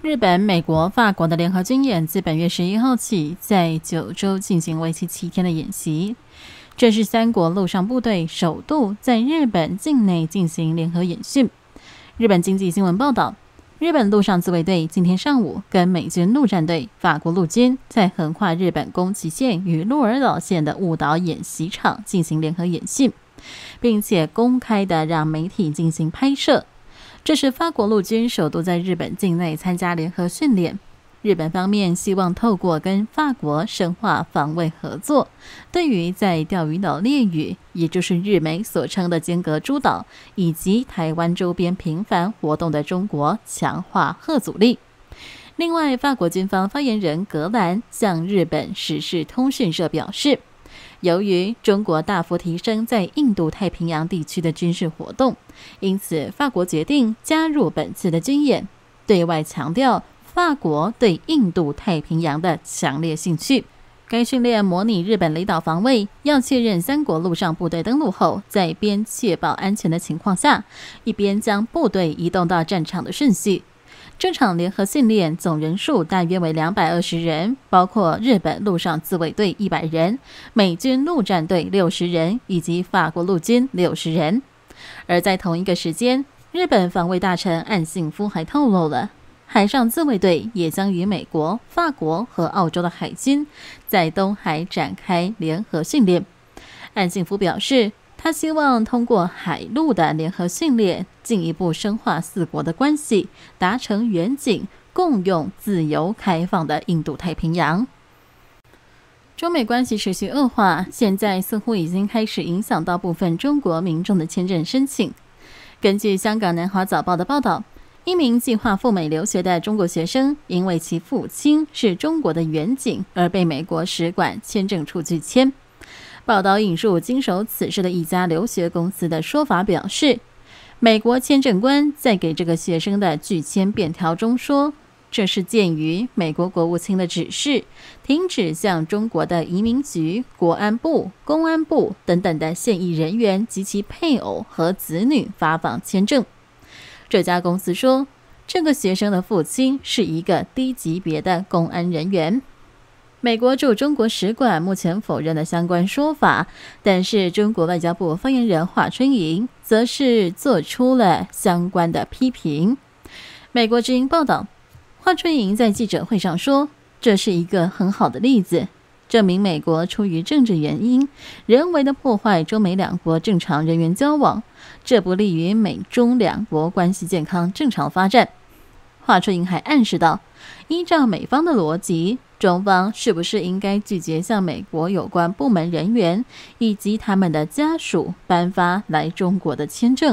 日本、美国、法国的联合军演自本月11号起，在九州进行为期7天的演习。这是3国陆上部队首度在日本境内进行联合演训。日本经济新闻报道，日本陆上自卫队今天上午跟美军陆战队、法国陆军在横跨日本宫崎县与鹿儿岛县的雾岛演习场进行联合演训，并且公开的让媒体进行拍摄。这是法国陆军首度在日本境内参加联合训练。日本方面希望透过跟法国深化防卫合作，对于在钓鱼岛列屿，也就是日美所称的尖阁诸岛，以及台湾周边频繁活动的中国强化吓阻力。另外，法国军方发言人格兰向日本时事通讯社表示，由于中国大幅提升在印度太平洋地区的军事活动，因此法国决定加入本次的军演，对外强调法国对印度太平洋的强烈兴趣。该训练模拟日本离岛防卫，要确认3国陆上部队登陆后，在边确保安全的情况下，一边将部队移动到战场的顺序。这场联合训练总人数大约为220人，包括日本陆上自卫队100人、美军陆战队60人以及法国陆军60人。而在同一个时间，日本防卫大臣岸信夫还透露了，海上自卫队也将与美国、法国和澳洲的海军在东海展开联合训练。岸信夫表示，他希望通过海陆的联合训练，进一步深化4国的关系，达成远景共用自由开放的印度太平洋。中美关系持续恶化，现在似乎已经开始影响到部分中国民众的签证申请。根据香港南华早报的报道，一名计划赴美留学的中国学生，因为其父亲是中国的远景，而被美国使馆签证处拒签。报道引述经手此事的一家留学公司的说法表示，美国签证官在给这个学生的拒签便条中说，这是鉴于美国国务卿的指示，停止向中国的移民局、国安部、公安部等等的现役人员及其配偶和子女发放签证。这家公司说，这个学生的父亲是一个低级别的公安人员。美国驻中国使馆目前否认了相关说法，但是中国外交部发言人华春莹则是做出了相关的批评。美国之音报道，华春莹在记者会上说，这是一个很好的例子，证明美国出于政治原因，人为的破坏中美2国正常人员交往，这不利于美中2国关系健康正常发展。华春莹还暗示到，依照美方的逻辑，中方是不是应该拒绝向美国有关部门人员以及他们的家属颁发来中国的签证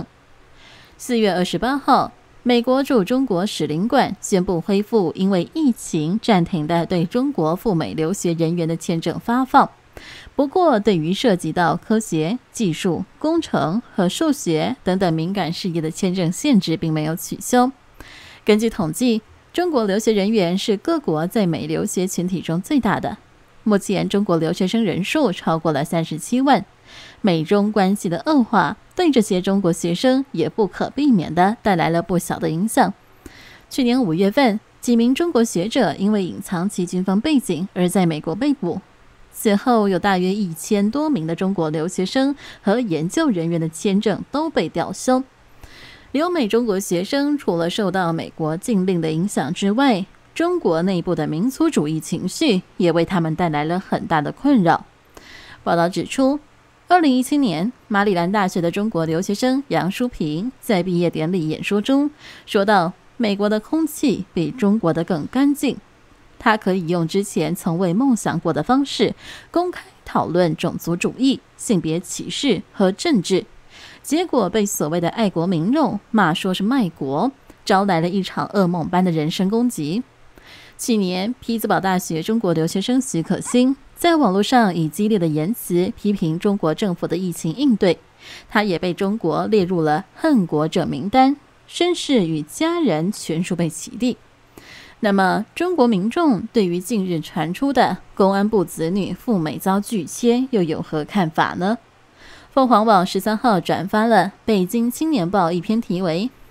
？4月28号，美国驻中国使领馆宣布恢复因为疫情暂停的对中国赴美留学人员的签证发放。不过，对于涉及到科学、技术、工程和数学等等敏感事业的签证限制并没有取消。根据统计，中国留学人员是各国在美留学群体中最大的。目前，中国留学生人数超过了37万。美中关系的恶化，对这些中国学生也不可避免地带来了不小的影响。去年5月份，几名中国学者因为隐藏其军方背景而在美国被捕。此后，有大约1000多名的中国留学生和研究人员的签证都被吊销。留美中国学生除了受到美国禁令的影响之外，中国内部的民族主义情绪也为他们带来了很大的困扰。报道指出，2017年，马里兰大学的中国留学生杨淑萍在毕业典礼演说中说到，美国的空气比中国的更干净。他可以用之前从未梦想过的方式公开讨论种族主义、性别歧视和政治，结果被所谓的爱国民众骂说是卖国，招来了一场噩梦般的人身攻击。去年，匹兹堡大学中国留学生许可欣在网络上以激烈的言辞批评中国政府的疫情应对，他也被中国列入了恨国者名单，身世与家人全数被起底。那么，中国民众对于近日传出的公安部子女赴美遭拒签又有何看法呢？凤凰网13号转发了《北京青年报》一篇题为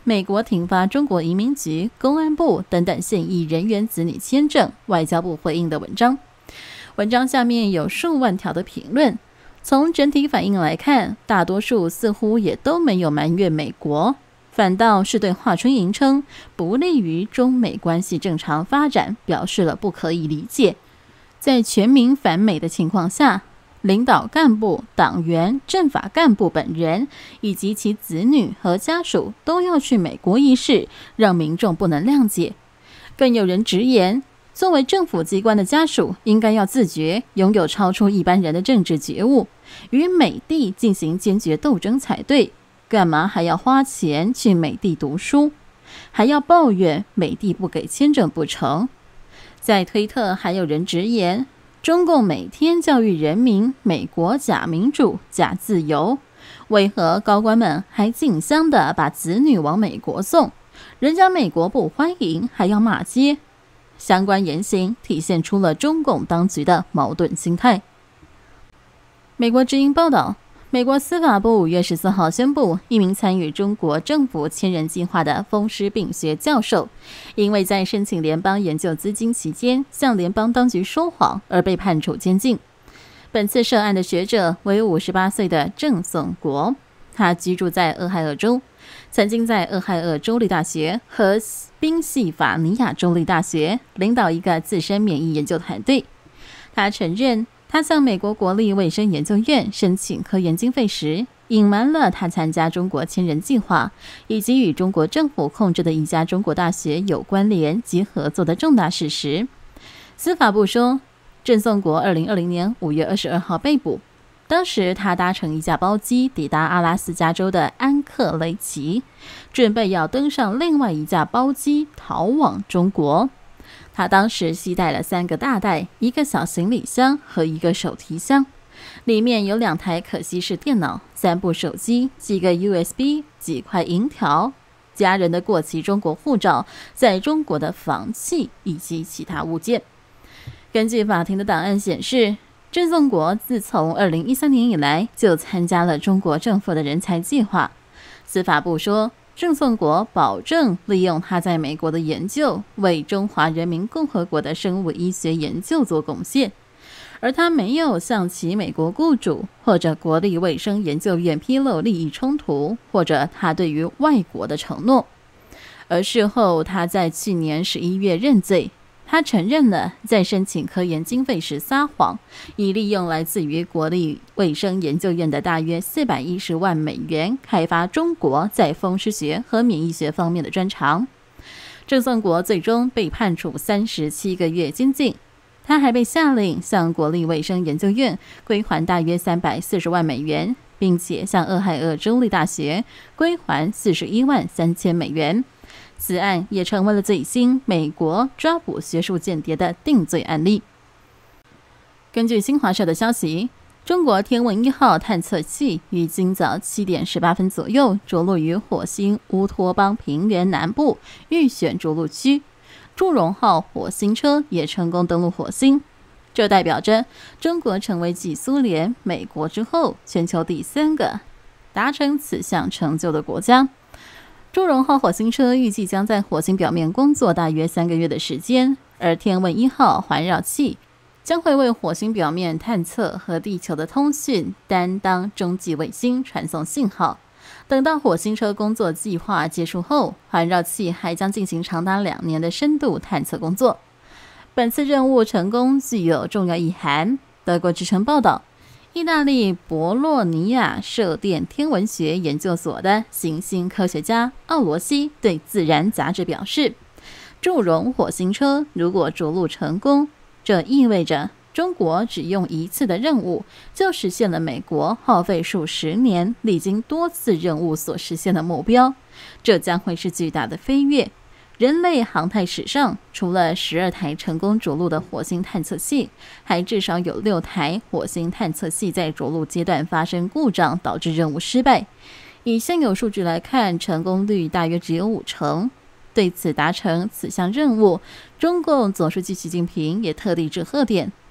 美国停发中国移民局、公安部等等现役人员子女签证，外交部回应的文章。文章下面有数万条的评论，从整体反应来看，大多数似乎也都没有埋怨美国，反倒是对华春莹称不利于中美关系正常发展表示了不可以理解。在全民反美的情况下，领导干部、党员、政法干部本人以及其子女和家属都要去美国一事，让民众不能谅解。更有人直言，作为政府机关的家属，应该要自觉，拥有超出一般人的政治觉悟，与美帝进行坚决斗争才对。干嘛还要花钱去美帝读书？还要抱怨美帝不给签证不成？在推特还有人直言，中共每天教育人民美国假民主、假自由，为何高官们还竞相的把子女往美国送？人家美国不欢迎，还要骂街。相关言行体现出了中共当局的矛盾心态。美国之音报道，美国司法部5月14号宣布，一名参与中国政府千人计划的风湿病学教授，因为在申请联邦研究资金期间向联邦当局说谎而被判处监禁。本次涉案的学者为58岁的郑颂国，他居住在俄亥俄州，曾经在俄亥俄州立大学和宾夕法尼亚州立大学领导一个自身免疫研究团队。他承认，他向美国国立卫生研究院申请科研经费时，隐瞒了他参加中国千人计划以及与中国政府控制的一家中国大学有关联及合作的重大事实。司法部说，郑颂国2020年5月22号被捕，当时他搭乘一架包机抵达阿拉斯加州的安克雷奇，准备要登上另外一架包机逃往中国。他当时携带了3个大袋、1个小行李箱和1个手提箱，里面有2台可携式电脑、3部手机、几个 USB、几块银条、家人的过期中国护照、在中国的房契以及其他物件。根据法庭的档案显示，郑颂国自从2013年以来就参加了中国政府的人才计划。司法部说，郑颂国保证利用他在美国的研究，为中华人民共和国的生物医学研究做贡献，而他没有向其美国雇主或者国立卫生研究院披露利益冲突或者他对于外国的承诺。而事后他在去年11月认罪，他承认了在申请科研经费时撒谎，以利用来自于国立卫生研究院的大约410万美元开发中国在风湿学和免疫学方面的专长。郑颂国最终被判处37个月监禁，他还被下令向国立卫生研究院归还大约340万美元，并且向俄亥俄州立大学归还41万3千美元。此案也成为了最新美国抓捕学术间谍的定罪案例。根据新华社的消息，中国天问1号探测器于今早7点18分左右着陆于火星乌托邦平原南部预选着陆区。祝融号火星车也成功登陆火星，这代表着中国成为继苏联、美国之后全球第3个达成此项成就的国家。祝融号火星车预计将在火星表面工作大约3个月的时间，而天问1号环绕器将会为火星表面探测和地球的通讯担当中继卫星传送信号。等到火星车工作计划结束后，环绕器还将进行长达2年的深度探测工作。本次任务成功具有重要意涵。德国之声报道，意大利博洛尼亚射电天文学研究所的行星科学家奥罗西对《自然》杂志表示，祝融火星车如果着陆成功，这意味着中国只用1次的任务就实现了美国耗费数十年、历经多次任务所实现的目标，这将会是巨大的飞跃。人类航太史上，除了12台成功着陆的火星探测器，还至少有6台火星探测器在着陆阶段发生故障，导致任务失败。以现有数据来看，成功率大约只有50%。对此达成此项任务，中共总书记习近平也特地致贺电，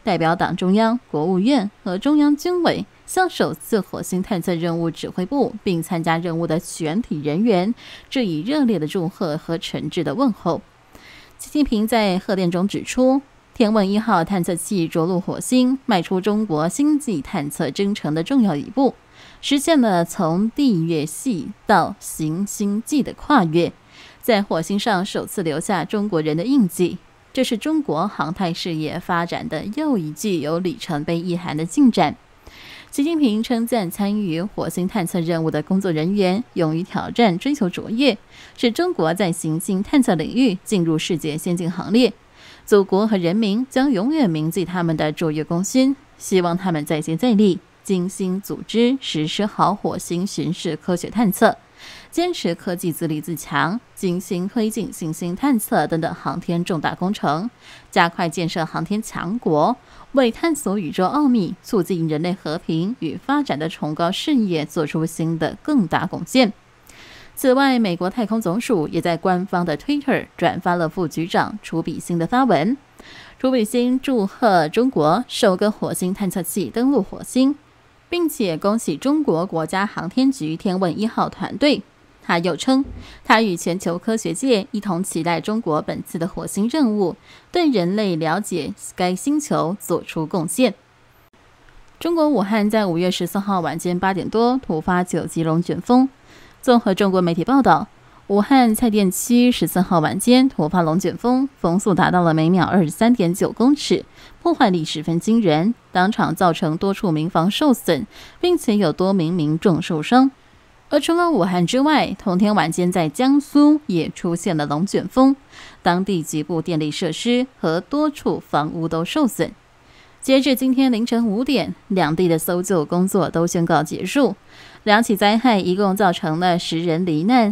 代表党中央、国务院和中央军委向首次火星探测任务指挥部并参加任务的全体人员致以热烈的祝贺和诚挚的问候。习近平在贺电中指出，天问1号探测器着陆火星，迈出中国星际探测征程的重要一步，实现了从地月系到行星际的跨越，在火星上首次留下中国人的印记。这是中国航太事业发展的又一具有里程碑意涵的进展。习近平称赞参与火星探测任务的工作人员勇于挑战、追求卓越，使中国在行星探测领域进入世界先进行列。祖国和人民将永远铭记他们的卓越功勋，希望他们再接再厉，精心组织实施好火星巡视科学探测，坚持科技自立自强，精心推进行星探测等等航天重大工程，加快建设航天强国，为探索宇宙奥秘、促进人类和平与发展的崇高事业做出新的更大贡献。此外，美国太空总署也在官方的 Twitter 转发了副局长楚比辛的发文。楚比辛祝贺中国首个火星探测器登陆火星，并且恭喜中国国家航天局天问1号团队。他又称，他与全球科学界一同期待中国本次的火星任务对人类了解该星球做出贡献。中国武汉在5月14号晚间8点多突发9级龙卷风。综合中国媒体报道，武汉蔡甸区14号晚间突发龙卷风，风速达到了每秒23.9公尺，破坏力十分惊人，当场造成多处民房受损，并且有多名民众受伤。而除了武汉之外，同天晚间在江苏也出现了龙卷风，当地局部电力设施和多处房屋都受损。截至今天凌晨5点，两地的搜救工作都宣告结束。两起灾害一共造成了10人罹难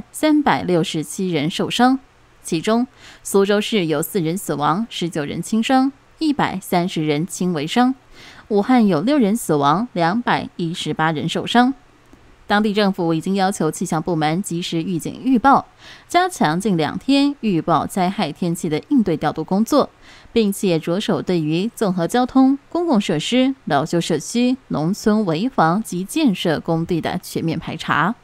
，367人受伤。其中，苏州市有4人死亡，19人轻伤，130人轻微伤；武汉有6人死亡，218人受伤。当地政府已经要求气象部门及时预警预报，加强近2天预报灾害天气的应对调度工作，并且着手对于综合交通、公共设施、老旧社区、农村危房及建设工地的全面排查。